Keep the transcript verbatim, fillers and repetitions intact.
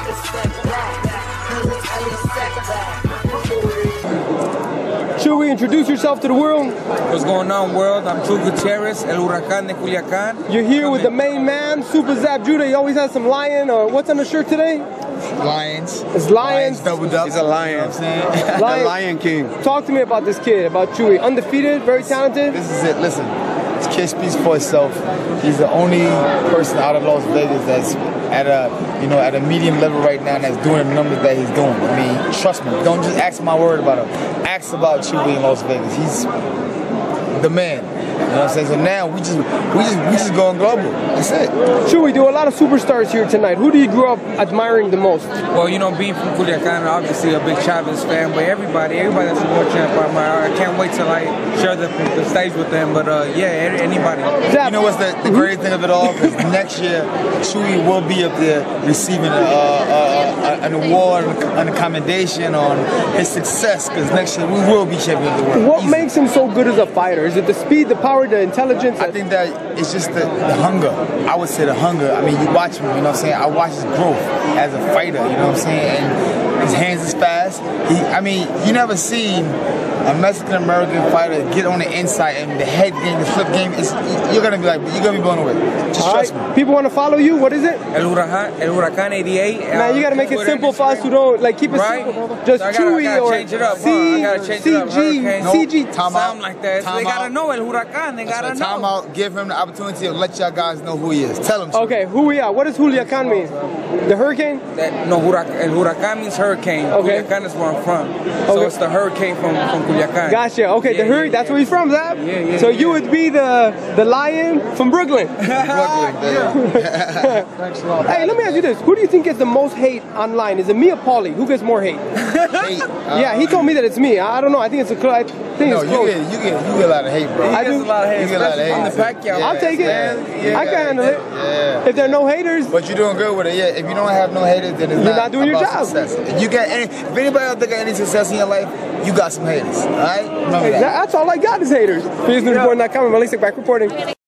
Chuy, introduce yourself to the world. What's going on, world? I'm Chuy Gutierrez, El Huracán de Culiacán. You're here with the main man, Super Zap Judah. He always has some lion, or what's on the shirt today? Lions. It's lions. Lions doubled up. He's a lion. You know what I'm saying? Lion. The Lion King. Talk to me about this kid, about Chuy. Undefeated, very talented. This is it. Listen, this kid speaks for itself. He's the only person out of Las Vegas that's at a, you know, at a medium level right now that's doing the numbers that he's doing. I mean, trust me. Don't just ask my word about him. Ask about Chuy in Las Vegas. He's the man. You know what I'm saying? So now we just we just we just going global. That's it. Chuy, do a lot of superstars here tonight. Who do you grow up admiring the most? Well, you know, being from Culiacán, obviously a big Chavez fan, but everybody, everybody that's a world champ, I admire. I can't wait till I share the, the stage with them. But uh, yeah, anybody. You know what's the, the great thing of it all? Because next year, Chuy will be up there receiving a, a, a, an award, an commendation on his success. Because next year we will be champion of the world. What Easy. makes him so good as a fighter? Is it the speed, the power, the intelligence? I think that it's just the, the hunger. I would say the hunger. I mean, you watch him, you know what I'm saying? I watch his growth as a fighter, you know what I'm saying? And his hands is fast. He, I mean, you never seen a Mexican-American fighter get on the inside and the head game, the flip game, it's, you're going to be like, you're going to be blown away. Just All trust right. me. People want to follow you. What is it? El Huracán, El Huracán eighty-eight. Man, you got to make it simple for us who don't, like, keep it Right? simple. Just So I gotta- I Chuy gotta or change it up, huh? C, I gotta change it up. C G, Hurricane. C G. Time out. Something like that. Time they gotta out. know El Huracán. They gotta So know. time out, give him the opportunity to let y'all guys know who he is. Tell him. Chuy. Okay, who we are? What does Culiacán mean? The hurricane? That, no, Hurac El Huracán means hurricane. Okay. Culiacán is where I'm from. So Okay. it's the hurricane from, from Culiacán. Gotcha. Okay, Yeah, the hurricane. yeah, That's yeah. where he's from, Zap? Yeah, yeah, So yeah. you would be the the lion from Brooklyn. Brooklyn, Thanks a lot. Hey, let me ask you this. Who do you think gets the most hate online? Is it me or Paulie? Who gets more hate? Hate. Yeah, he told me that it's me. I I don't know. I think it's a cl- I think No, it's you close. get, you get, you get a lot of hate, bro. He I gets do. a lot of hate, You get a lot of especially hate. from the Pacquiao. I'll take it. Yeah, I can handle it. Yeah. If there are no haters, But you're doing good with it, yeah. If you don't have no haters, then it's You're not, not doing your about job. success. If you got any, if anybody else think of any success in your life, you got some haters. All right, remember hey, that. that's all I got is haters. EsNews reporting dot com. I'm Seckbach reporting.